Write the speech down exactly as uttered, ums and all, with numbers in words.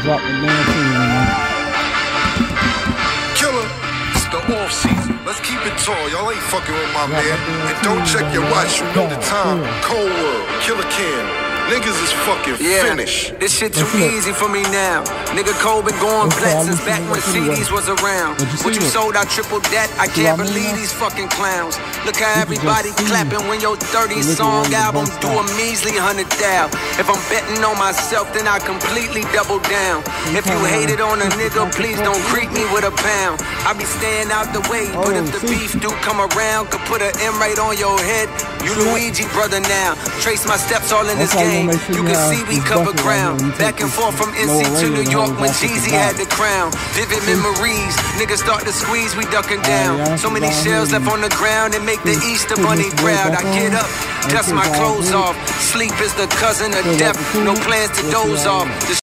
drop the damn thing, man. Killer, it's the off season. Let's keep it tall. Y'all ain't fucking with my man. And don't check your watch. You know the time. Cold world. Killer can. Niggas is fucking yeah, finished. This shit too easy for me now. Nigga Cole been going flat since back when C Ds was around. What you sold, I tripled that. I can't believe these fucking clowns. Look how everybody clapping when your thirty song album do a measly hundred thou. If I'm betting on myself, then I completely double down. If you hated on a nigga, please don't greet me with a pound. I be staying out the way, but if the beef do come around, could put an M right on your head. You Luigi brother now. Trace my steps all in this game. You can see we cover ground. Back and forth from N C to New York when Jeezy had the crown. Vivid memories. Niggas start to squeeze, we ducking down. So many shells left on the ground and make the Easter Bunny proud. I get up, dust my clothes off. Sleep is the cousin of death. No plans to doze off.